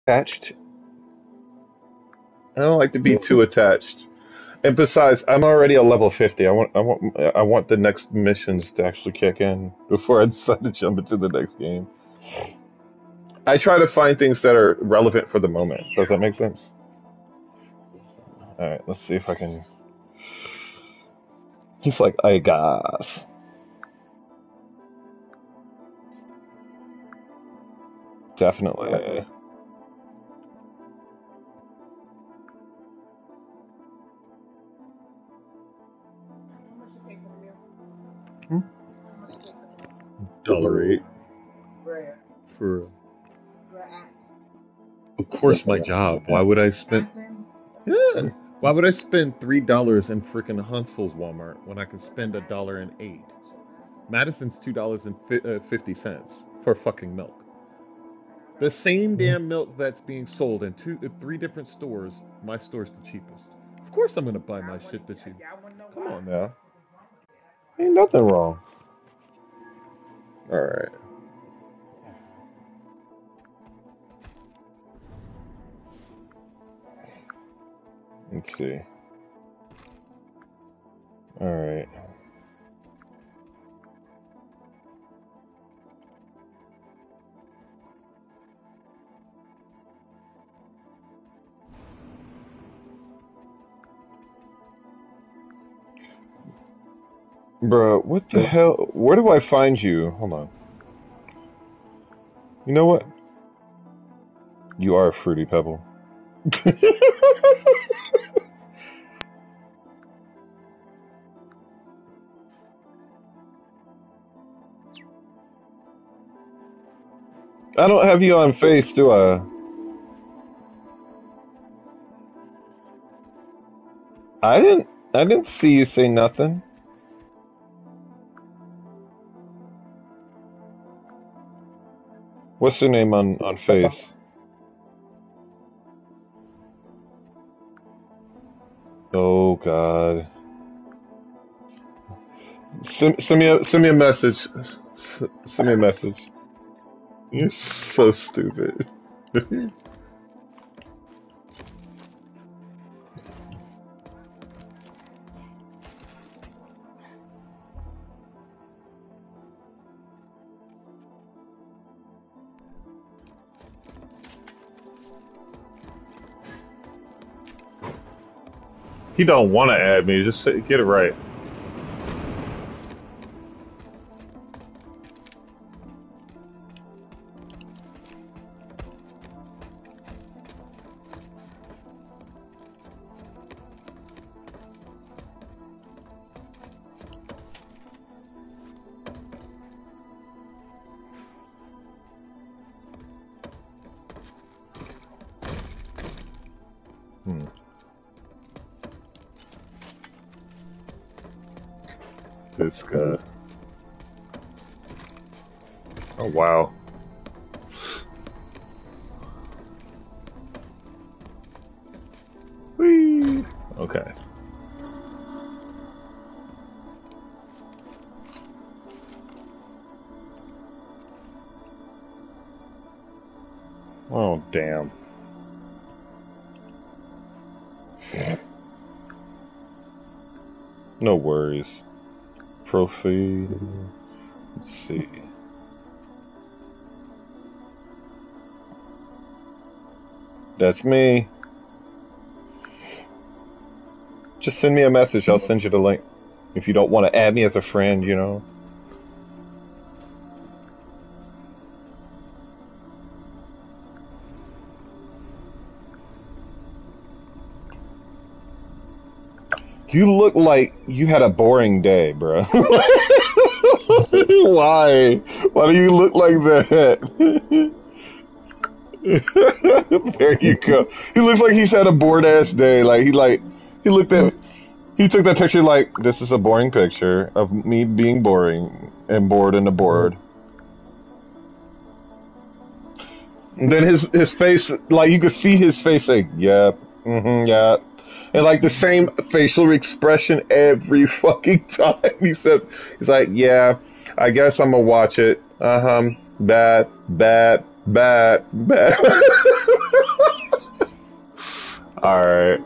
Attached. I don't like to be too attached. And besides, I'm already a level 50. I want the next missions to actually kick in before I decide to jump into the next game. I try to find things that are relevant for the moment. Does that make sense? Alright, let's see if I can. He's like, I guess. Definitely. Hmm? $8 for. Of course, my job. Why would I spend? Yeah. Why would I spend $3 in freaking Huntsville's Walmart when I can spend $1.08? Madison's $2.50 for fucking milk. The same damn milk that's being sold in three different stores. My store's the cheapest. Of course, I'm gonna buy my shit the cheapest. Come on now, ain't nothing wrong. All right. Let's see. All right. Bruh, what the hell? Where do I find you? Hold on. You know what? You are a fruity pebble. I don't have you on face, do I? I didn't see you say nothing. What's your name on face? Oh God. Send me a message. Send me a message. You're so stupid. He don't want to add me. Just get it right. Hmm. This guy. Oh wow. Whee. Okay. Oh damn. No worries. Profile. Let's see. That's me. Just send me a message. I'll send you the link. If you don't want to add me as a friend, you know. You look like you had a boring day, bro. Why? Why do you look like that? There you go. He looks like he's had a bored ass day. He looked at he took that picture like this is a boring picture of me being boring and bored and bored. And then his face, like you could see his face like, yep, yeah. And like the same facial expression every fucking time he says, he's like, yeah, I guess I'm gonna watch it. Bad, bad, bad, bad. Alright.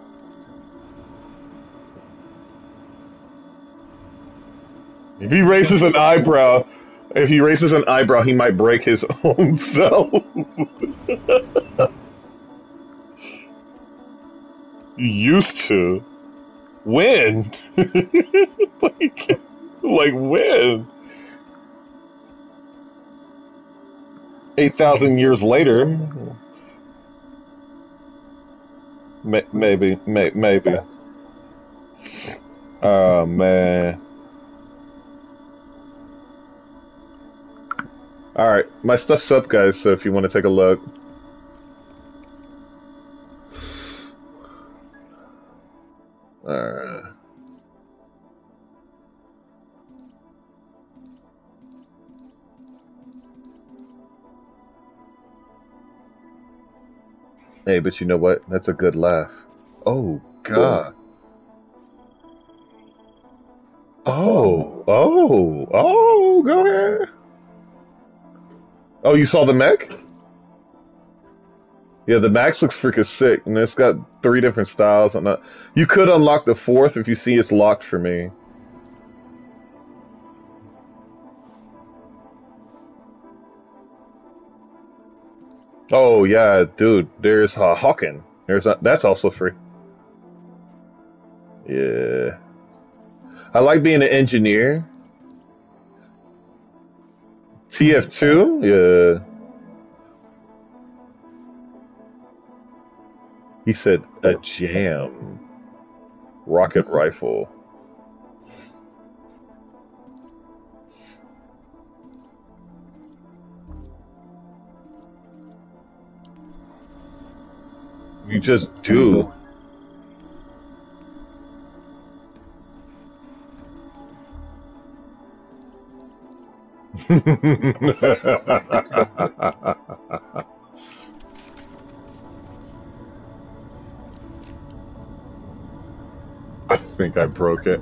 If he raises an eyebrow, he might break his own self. You used to. When? like when? 8,000 years later. Maybe. Oh, man. Alright, my stuff's up, guys, so if you want to take a look. Alright. Hey, but you know what? That's a good laugh. Oh, God. Oh, go ahead. Oh, you saw the mech? Yeah, the Max looks freaking sick, and it's got 3 different styles. You could unlock the 4th if you see it's locked for me. Oh yeah, dude. There's Hawken. That's also free. Yeah, I like being an engineer. TF2. Yeah. He said a jam. Rocket rifle. You just do. I think I broke it.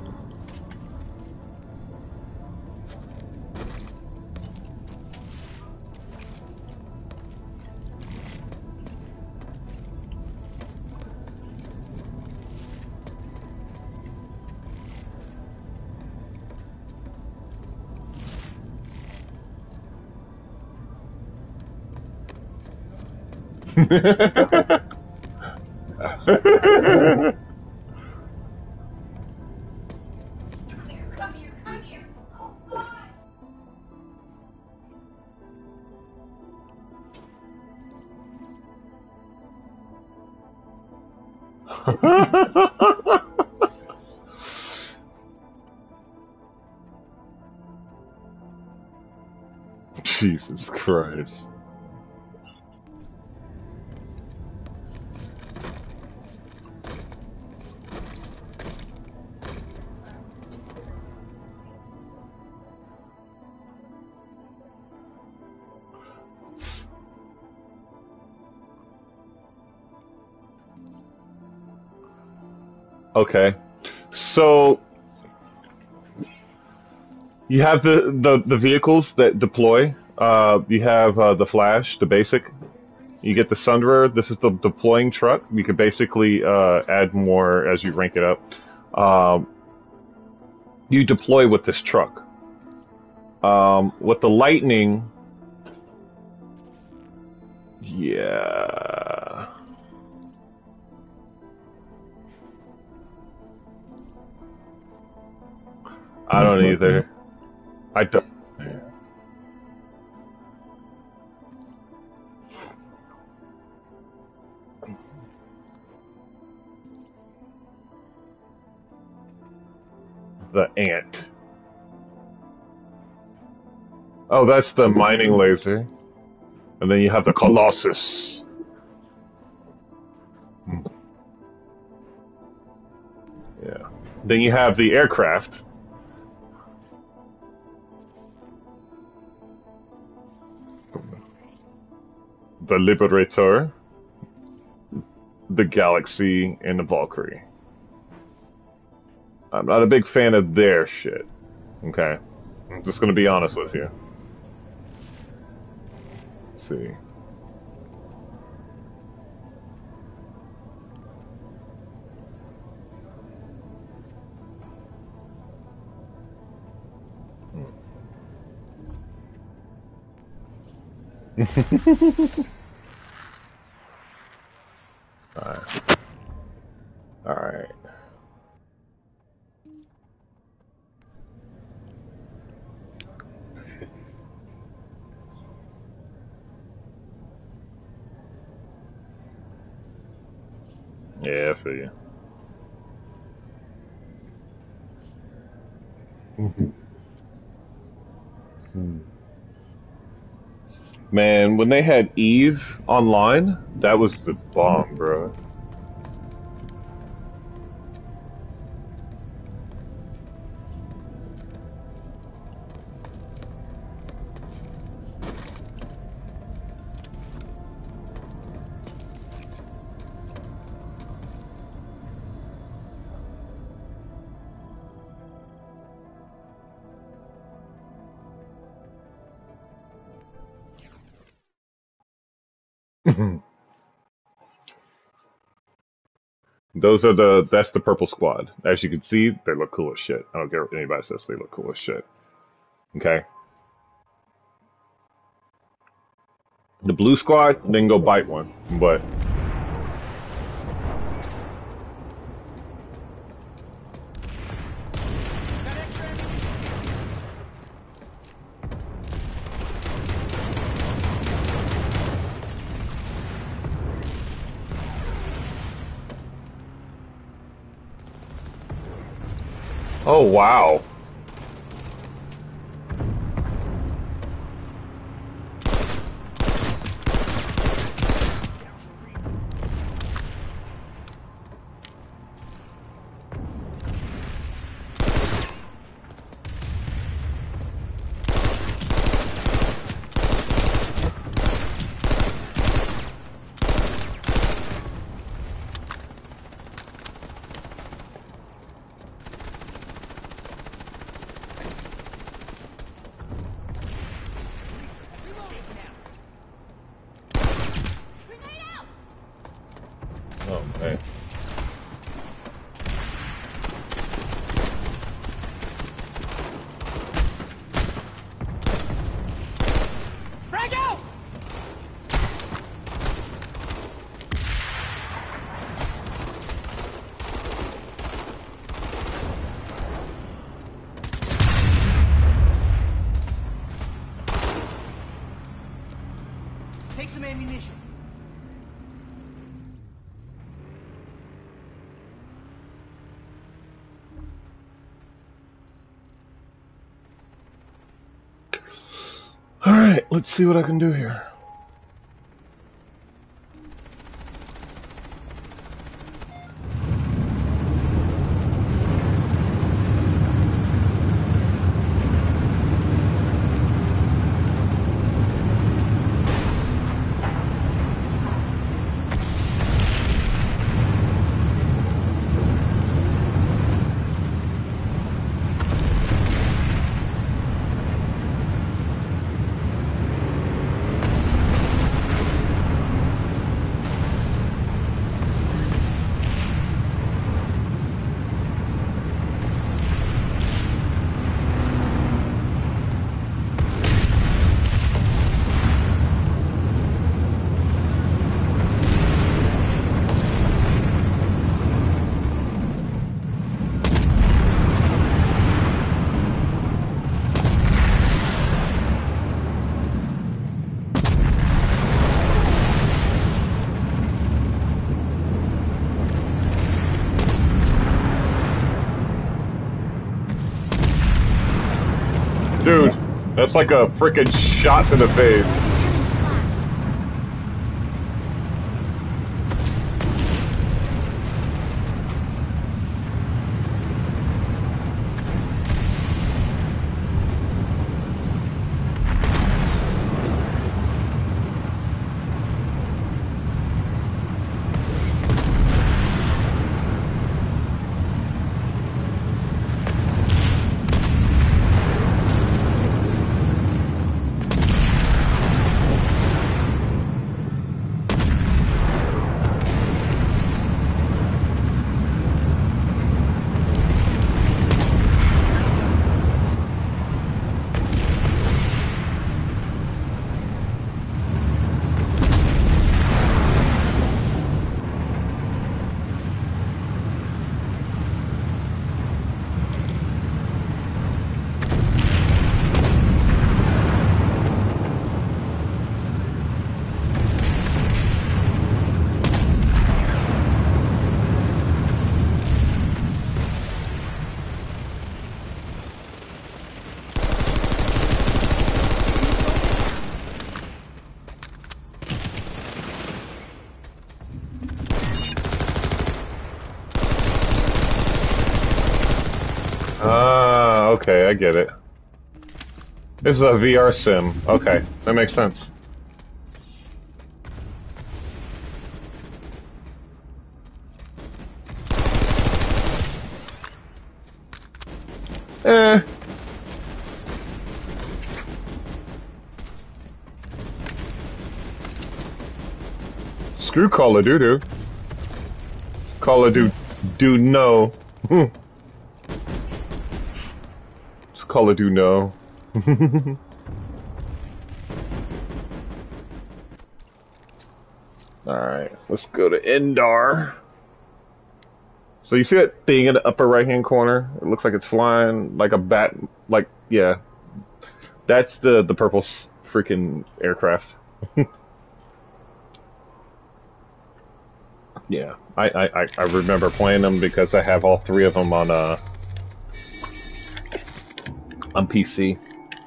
Jesus Christ. Okay. So you have the vehicles that deploy. You have the Flash, the basic. You get the Sunderer. This is the deploying truck. You could basically add more as you rank it up. You deploy with this truck. With the Lightning, yeah. I don't either. I don't. The ant. Oh, that's the mining laser. And then you have the Colossus. Yeah. Then you have the aircraft. The Liberator. The Galaxy, and the Valkyrie. I'm not a big fan of their shit. Okay. I'm just gonna be honest with you. Let's see. Alright. Alright. Yeah, I feel you. Man, when they had Eve online, that was the bomb, bro. That's the purple squad. As you can see, they look cool as shit. I don't care what anybody says, they look cool as shit. Okay? The blue squad, then go bite one. But oh wow. Oh man. Frag out! Take some ammunition. Alright, let's see what I can do here. Dude, that's like a freaking shot to the face. Okay, I get it. This is a VR sim. Okay, that makes sense. Eh. Screw Call of Duty. Call of Duty no. It's Call of Duty no. Alright, let's go to Indar. So you see that thing in the upper right hand corner? It looks like it's flying like a bat. Like, yeah. That's the purple freaking aircraft. Yeah, I remember playing them because I have all three of them on PC.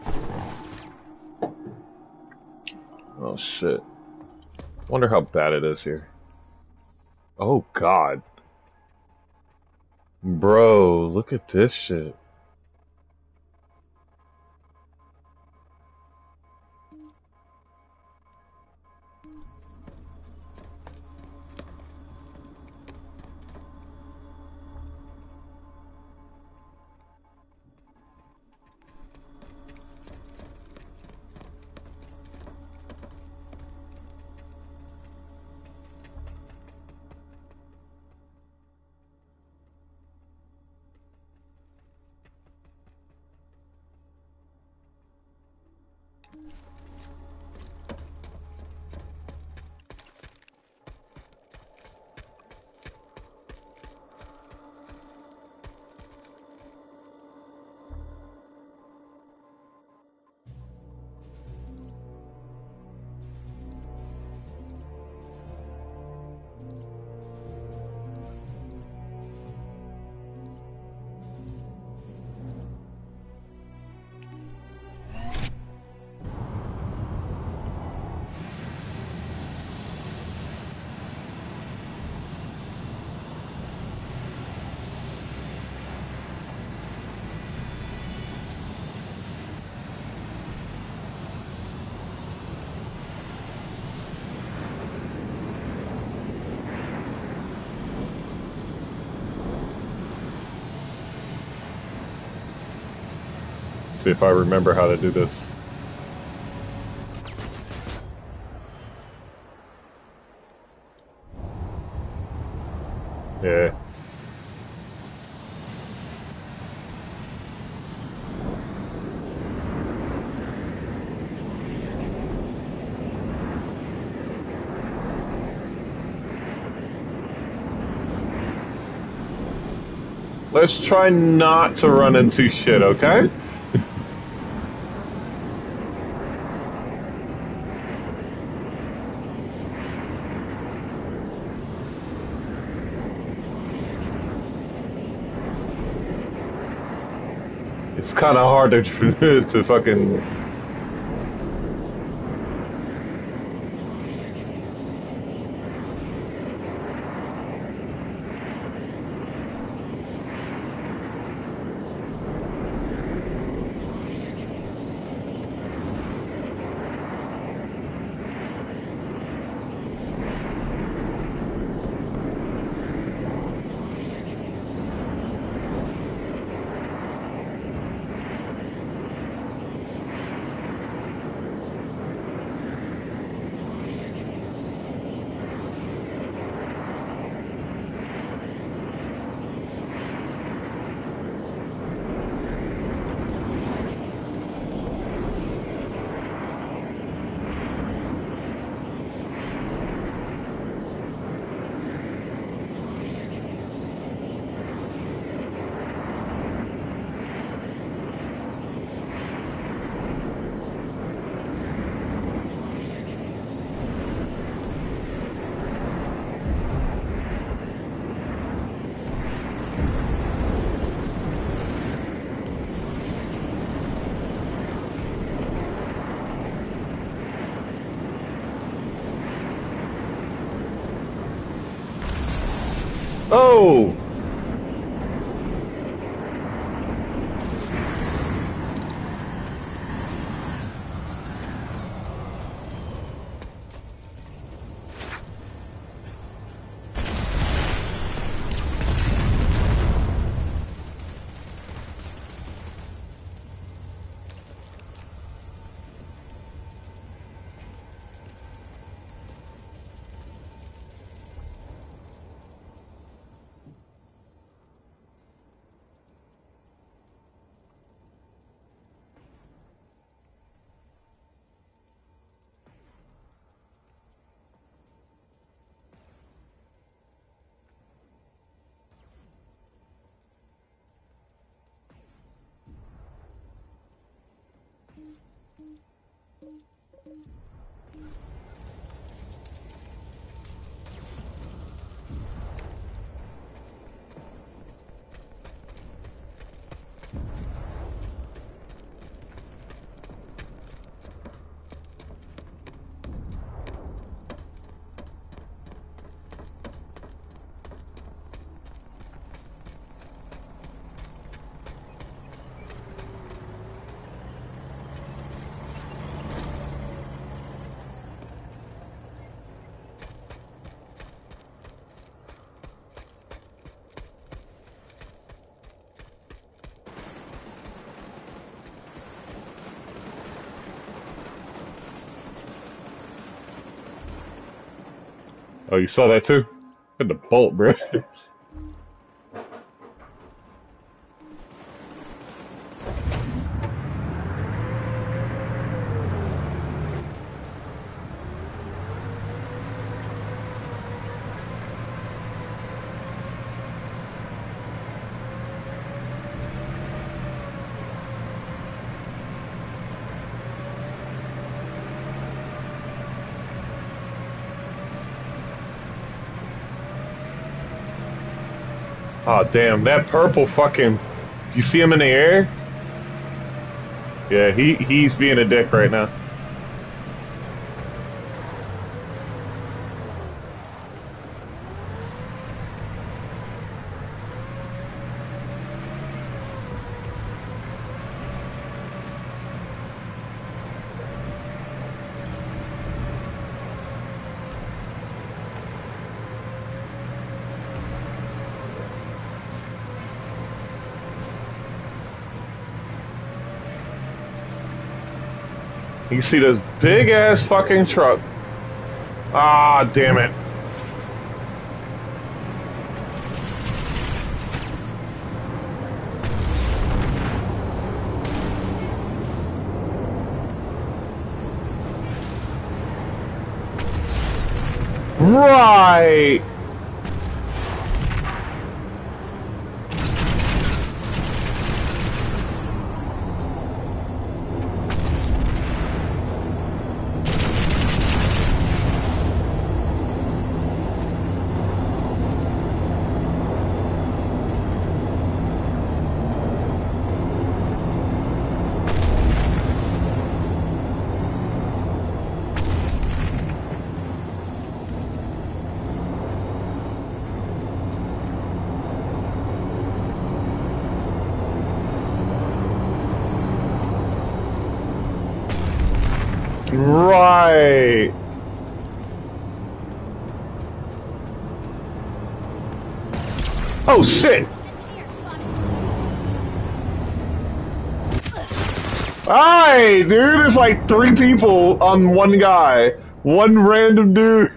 Oh shit! Wonder how bad it is here. Oh god, bro, look at this shit. See if I remember how to do this. Yeah. Let's try not to run into shit, okay? It's kind of hard to to fucking. Oh! Oh, you saw that too? Got the bolt, bro. Oh damn, that purple fucking, you see him in the air? Yeah, he's being a dick right now. You see this big ass fucking truck. Ah, damn it. Right. Right. Oh shit. Alright, dude, it's like 3 people on one guy. One random dude.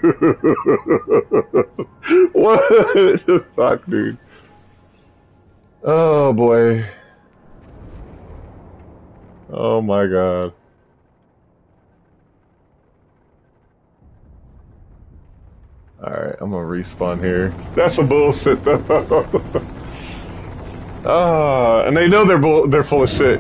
What the fuck, dude? Oh boy. Oh my god. Alright, I'm gonna respawn here. That's some bullshit though. Ah, and they know they're full of shit.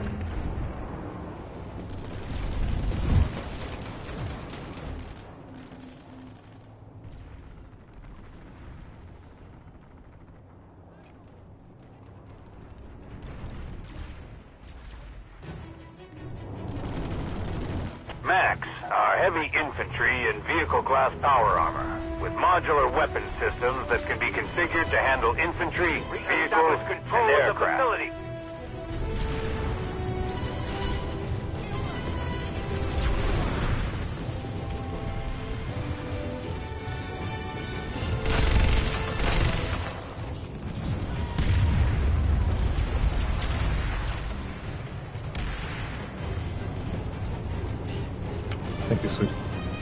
Max are heavy infantry and vehicle-class power armor, with modular weapon systems that can be configured to handle infantry, vehicles, and aircraft. Thank you, sweet.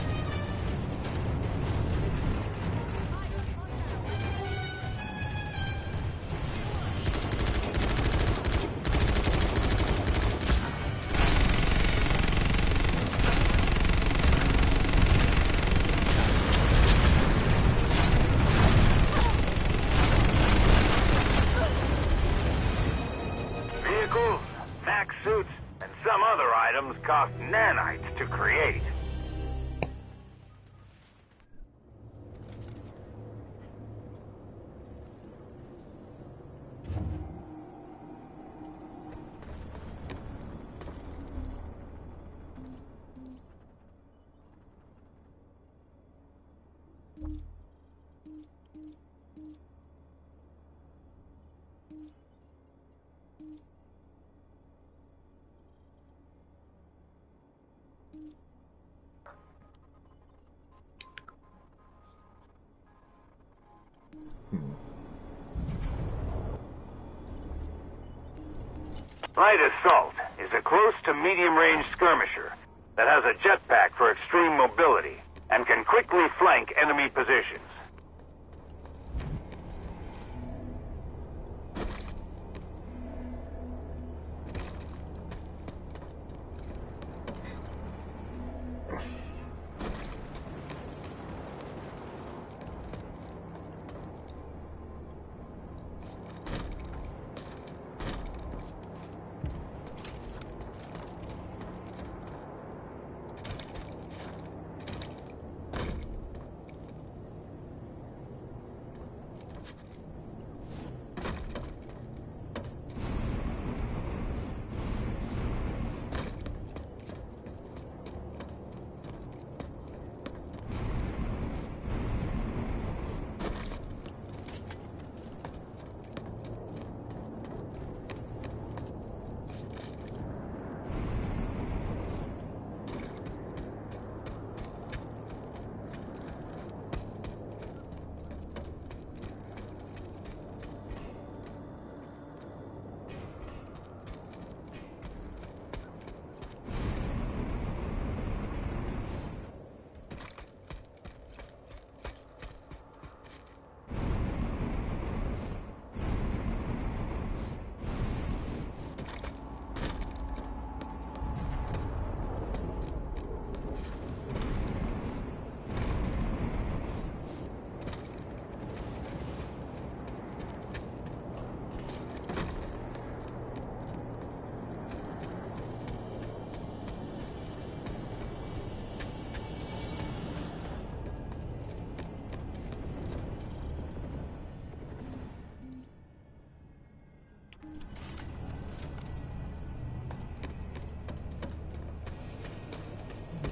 Vehicles, Max suits, and some other items cost nanites to create. Light Assault is a close to medium-range skirmisher that has a jetpack for extreme mobility and can quickly flank enemy positions.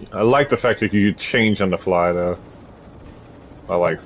I like the fact that you change on the fly, though. I like.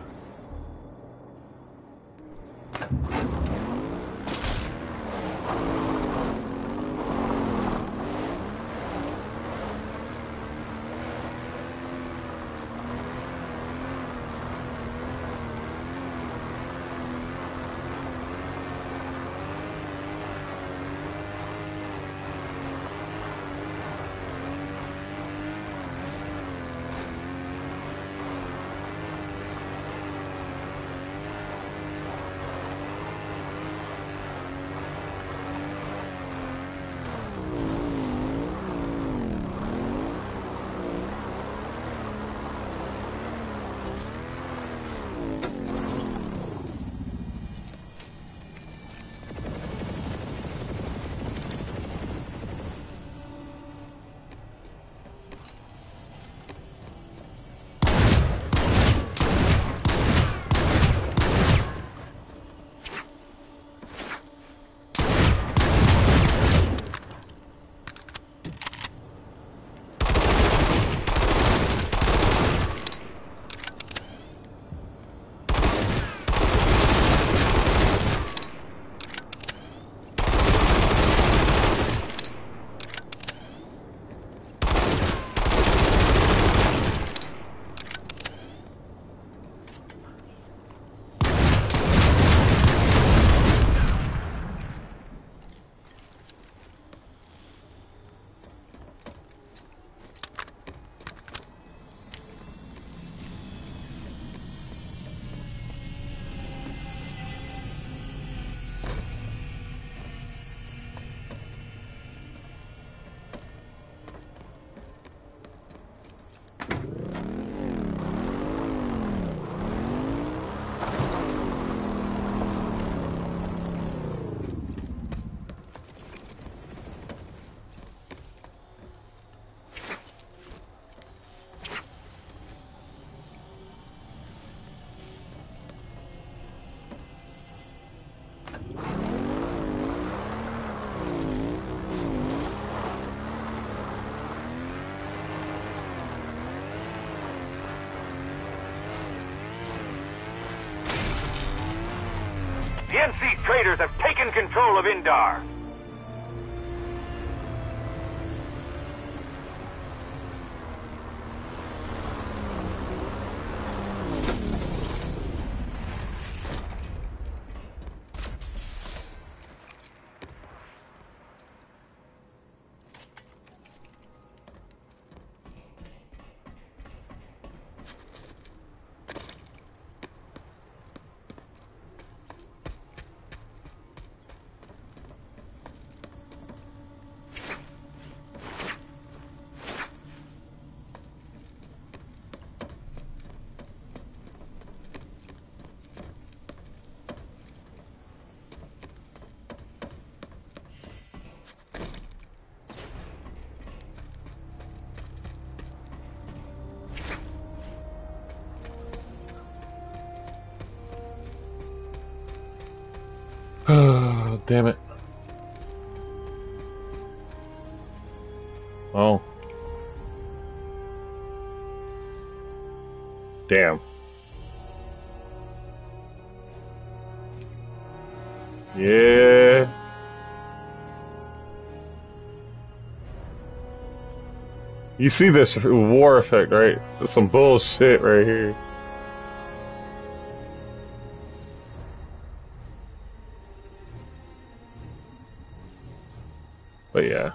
The NC traders have taken control of Indar. Oh, damn it. Oh. Damn. Yeah. You see this war effect, right? That's some bullshit right here. But yeah.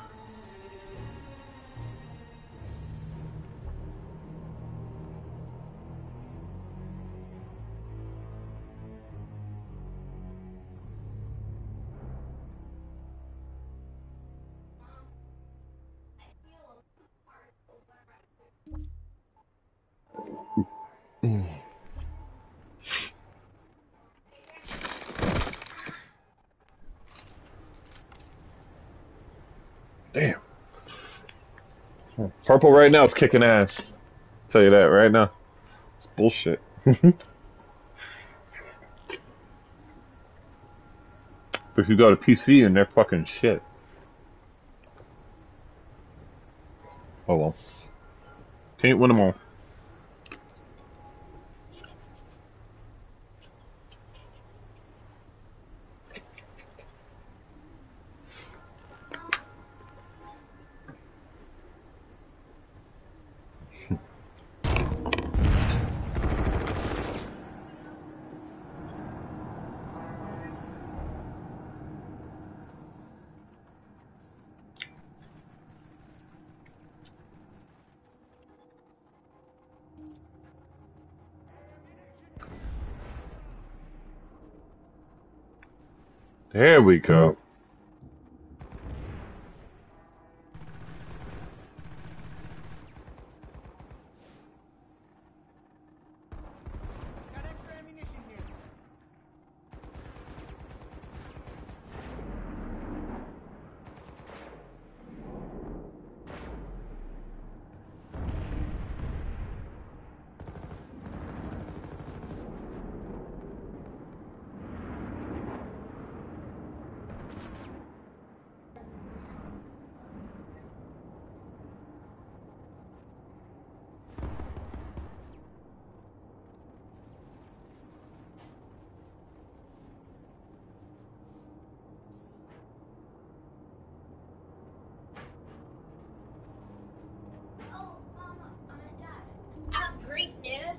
Damn. Purple right now is kicking ass. Tell you that right now. It's bullshit. If you go to PC and they're fucking shit. Oh well. Can't win them all. There we go. Got extra ammunition here. I have great news.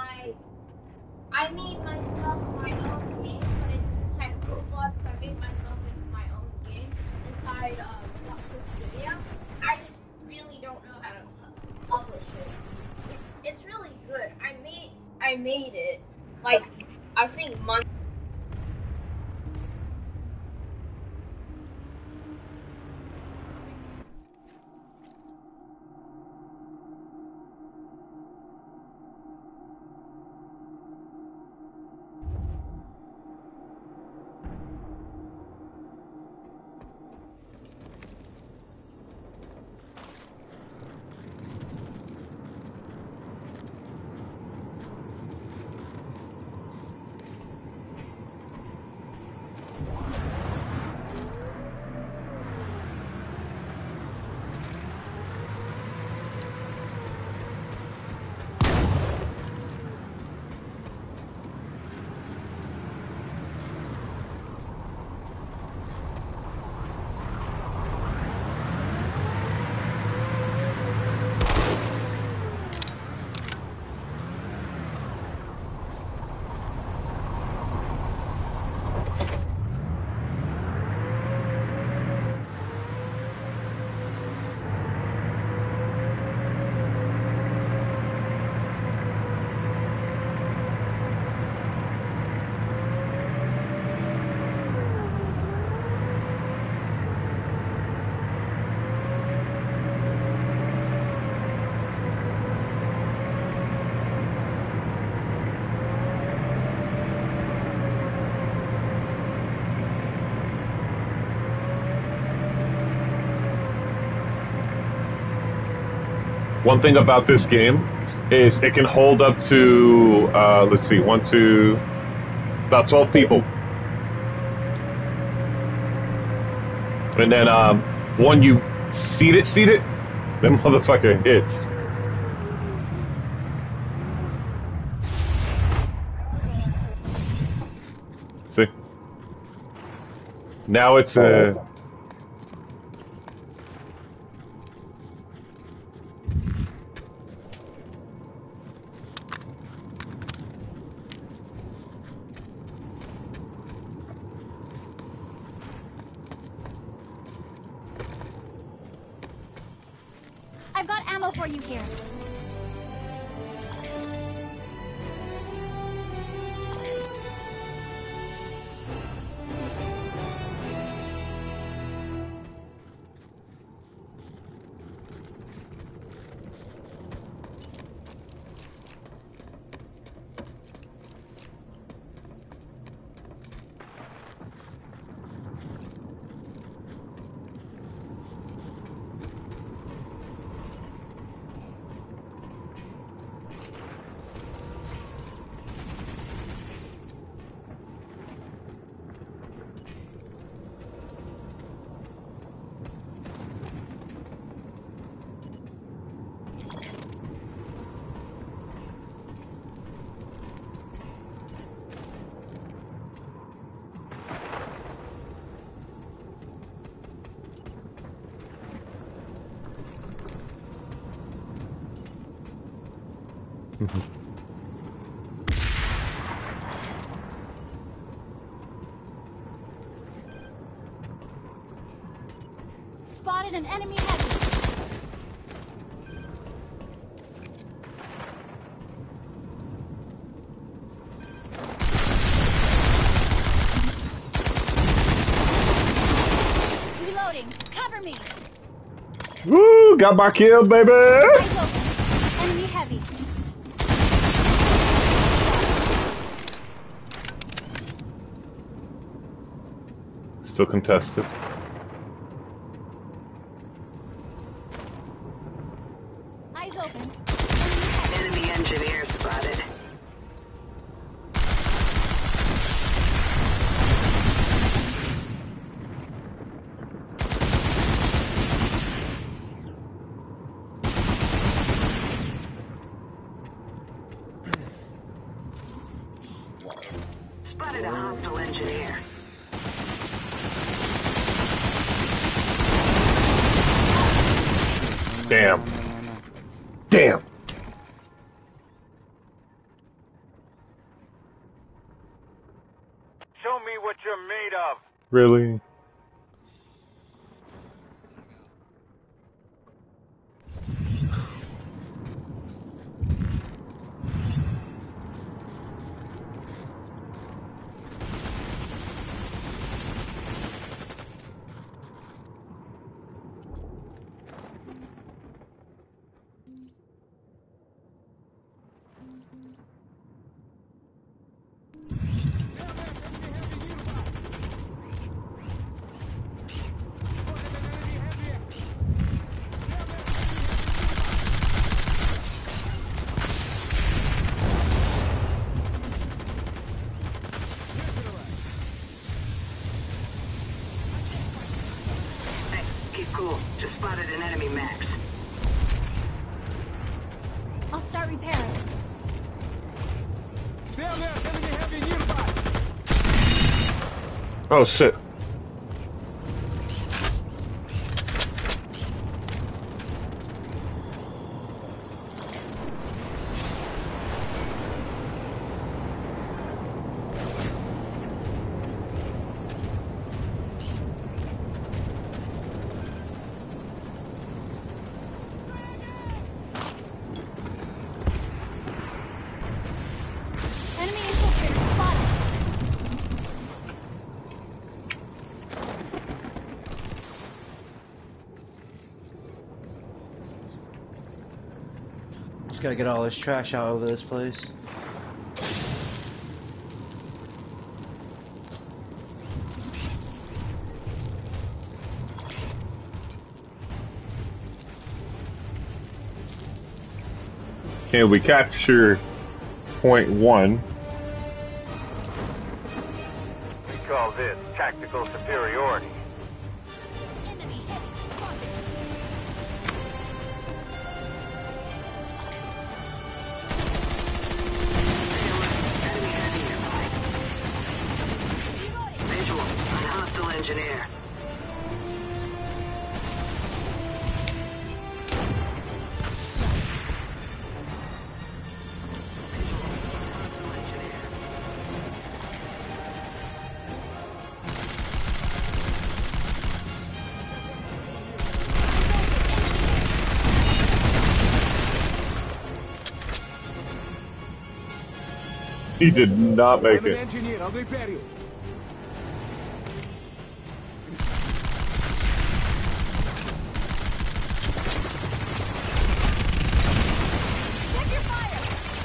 I made myself my own game, but it's inside Roblox. I made myself into my own game inside Roxas Studio. I just really don't know how to publish it. It's really good. I made it like I think months. One thing about this game is it can hold up to, let's see, about 12 people. And then when you seat it, that motherfucker hits. See? Now it's I've got ammo for you here. Spotted an enemy heavy. Reloading. Cover me. Woo! Got my kill, baby! Eyes open. Enemy heavy. Still contested. Eyes open. Enemy engineer spotted. Spotted a hostile engineer. Damn. Damn. Show me what you're made of. Really? Keep cool. Just spotted an enemy max. I'll start repairing. Stay alert, enemy heavy nearby. Oh shit. Enemy infiltrator spotted. Just gotta get all this trash out of this place. Okay, we capture point 1. We call this tactical superiority. Enemy heavy spotted. Enemy heavy nearby. Reloading. Visual on hostile engineer. He did not make I'm an it. engineer, I'll repair you. Check your fire.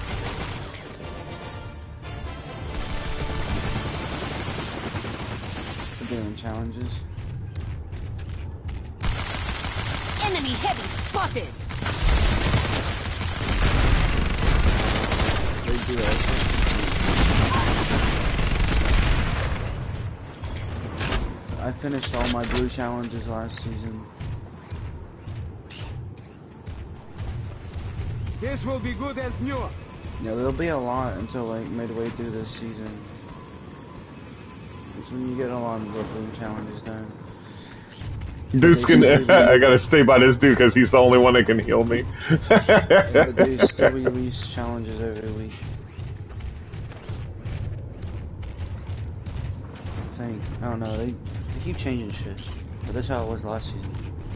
We're doing challenges. Enemy heavy spotted. They do that. I finished all my blue challenges last season. This will be good as new. Yeah, there'll be a lot until like midway through this season. It's when you get a lot of the blue challenges done. Dude's They gonna. still I release, gotta stay by this dude because he's the only one that can heal me. but they still release challenges every week. I think. I don't know. They keep changing shit. But that's how it was last season.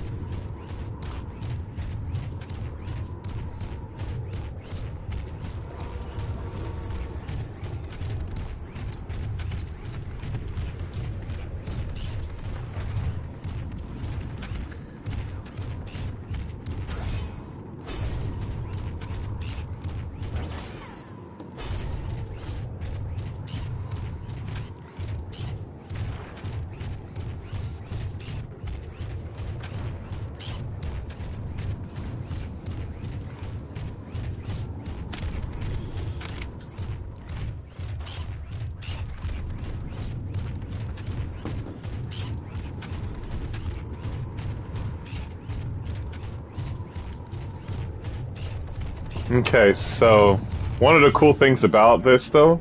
Okay, so one of the cool things about this though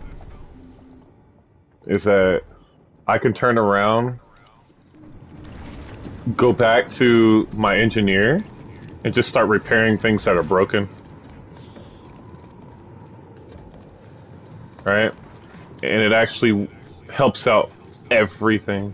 is that I can turn around, go back to my engineer, and just start repairing things that are broken. Right? And it actually helps out everything.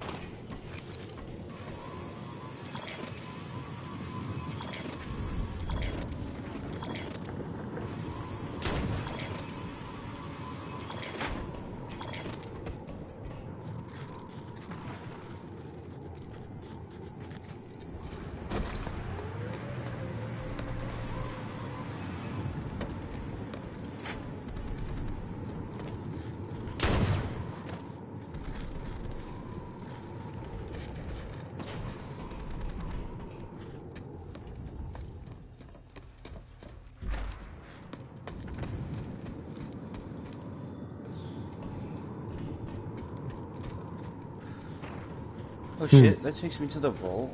Oh shit, that takes me to the vault.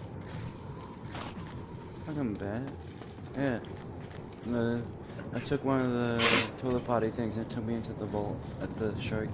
Fucking bad. Yeah. I took one of the toilet potty things and it took me into the vault at the shark.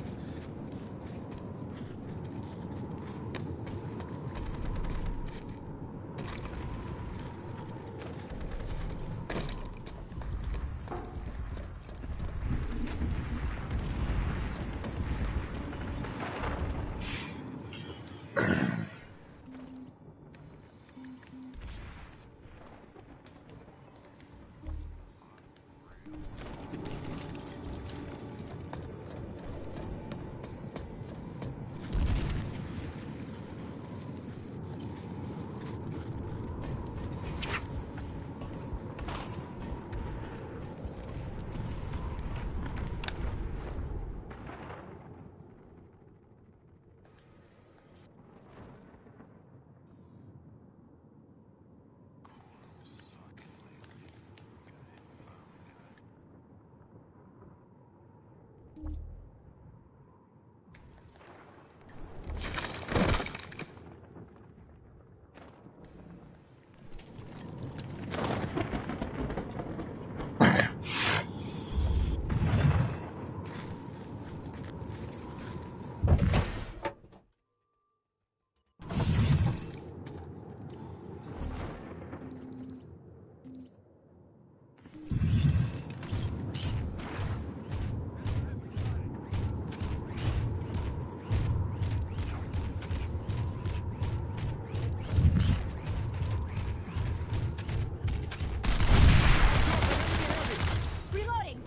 Reloading.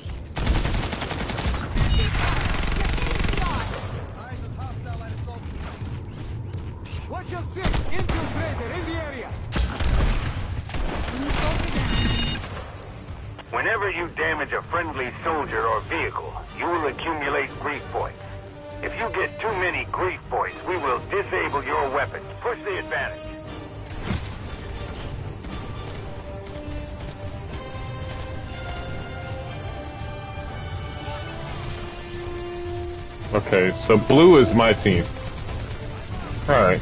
Watch your six! Infiltrator in the area! Whenever you damage a friendly soldier or vehicle, you will accumulate grief points. If you get too many grief points, we will disable your weapons. Push the advantage. Okay, so blue is my team. Alright.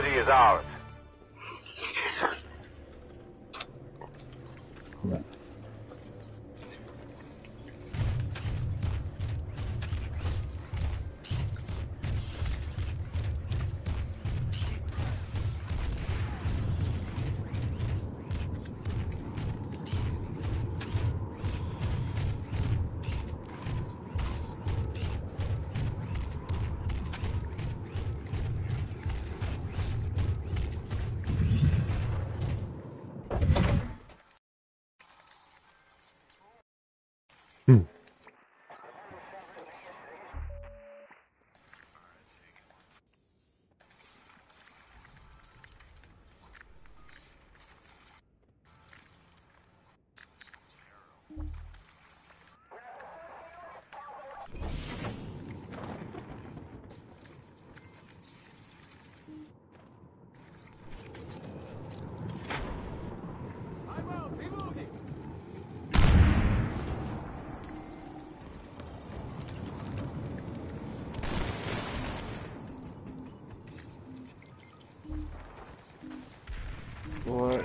facility is ours. I'm out. Reloading. What?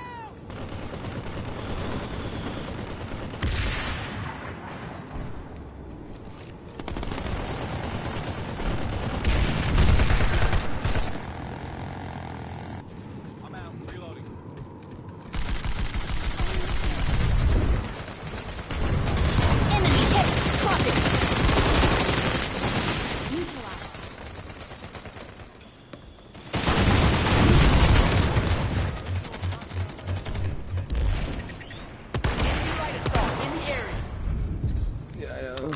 I'm out. Reloading. Enemy hit. Spotted. Neutralized. Anti-light assault in the area. Yeah, I know.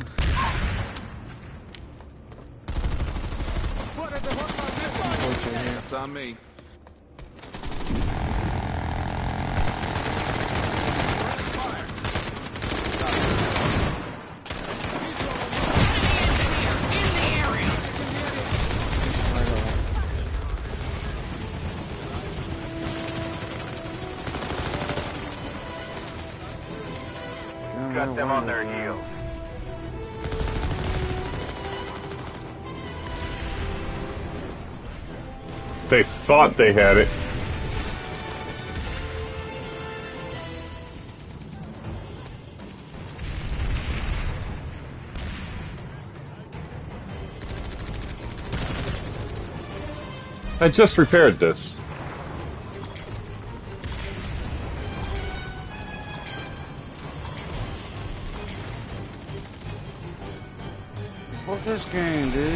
Spotted the hostile missile. Close right here. That's on me. Right on. No, Got no them on wonder, their bro. heels. They thought they had it. I just repaired this. Fuck this game, dude.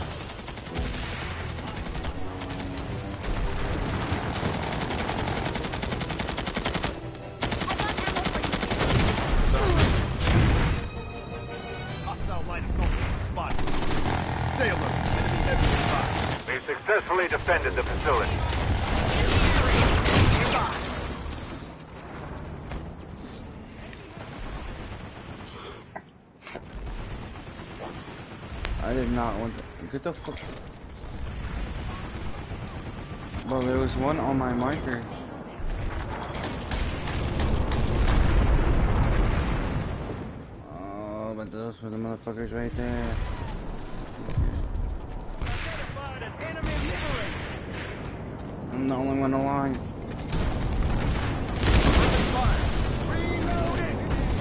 Hostile light assault spotted. Stay alert. Enemy heavy nearby. We successfully defended the facility. I did not want to get the fuck. Bro, there was one on my marker. Oh, but those were the motherfuckers right there. Identified an enemy liberated. I'm the only one alive. Reloading.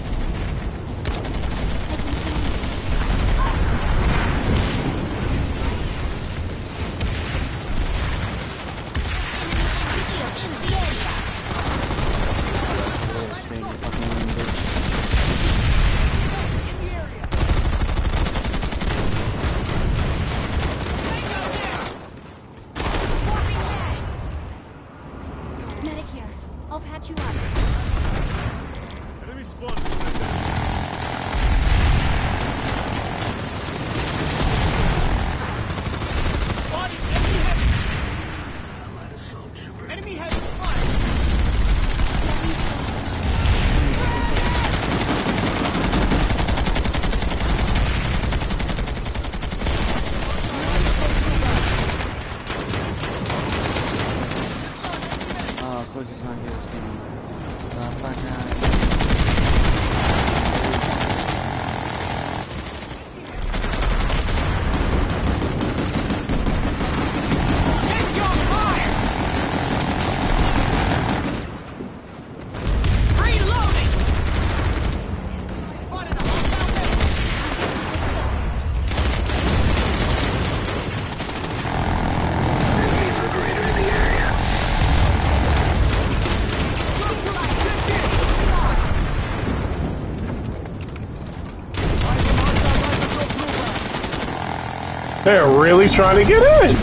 Medic here. I'll patch you up. Enemy spawned. Spotted enemy heavy. Enemy heavy spotted. Oh, of course it's not here. It's gonna. Fuck out. Take your fire. They're really trying to get in.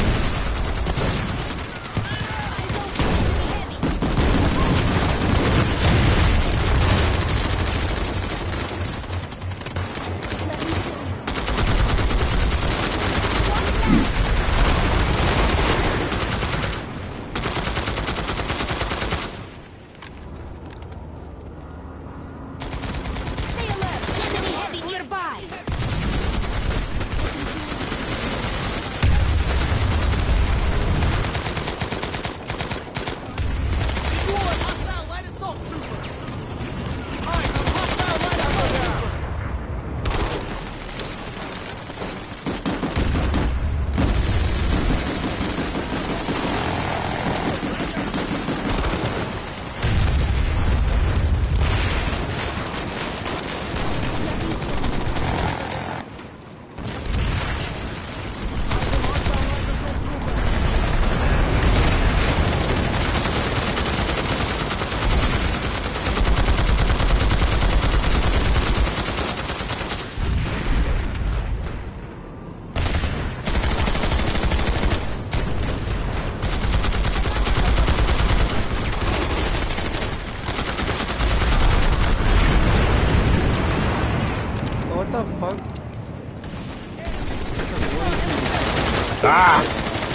Ah!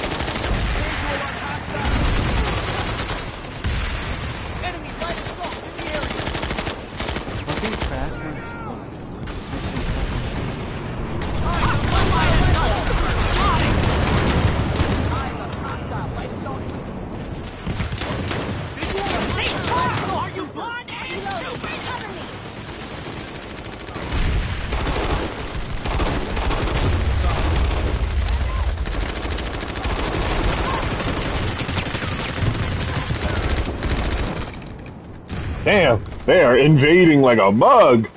Damn, they are invading like a bug.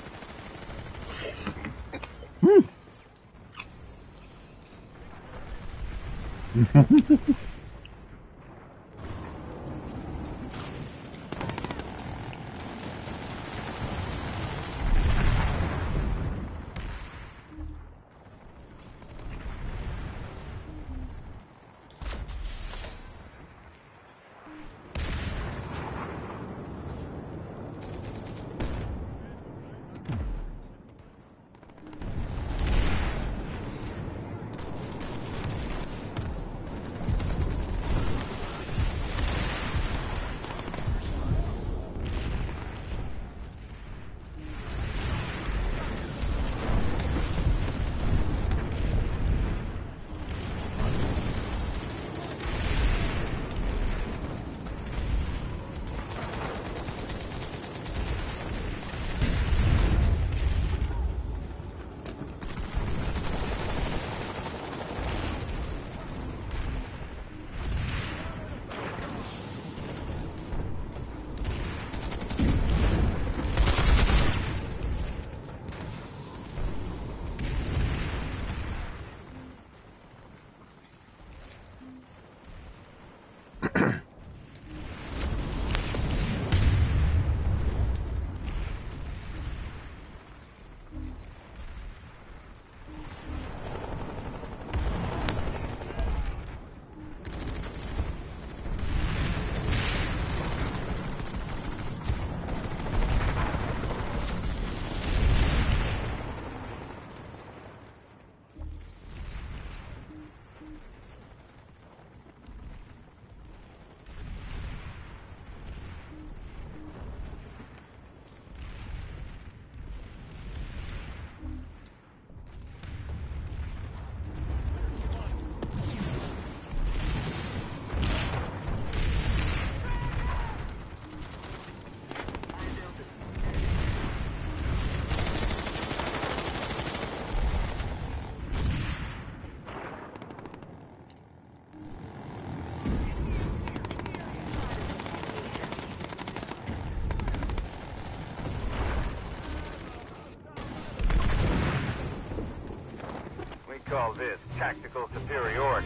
Call this tactical superiority.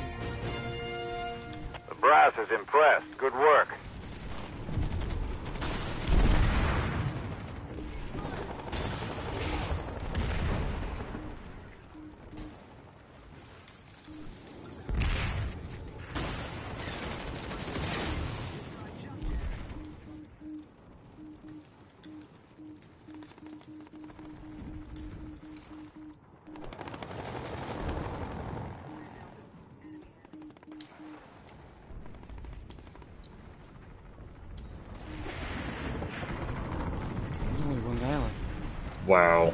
The brass is impressed. Good work. Wow.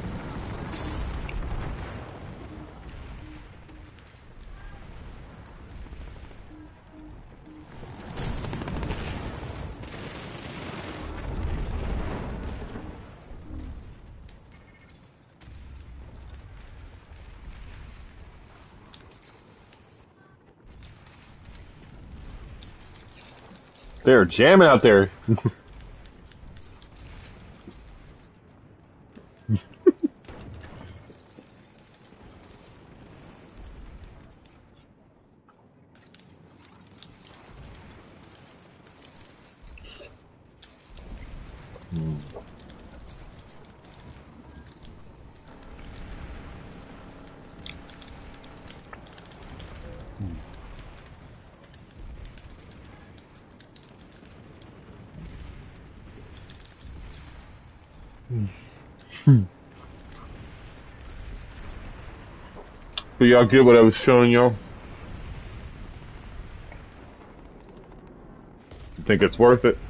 They're jamming out there. So y'all get what I was showing y'all? You think it's worth it?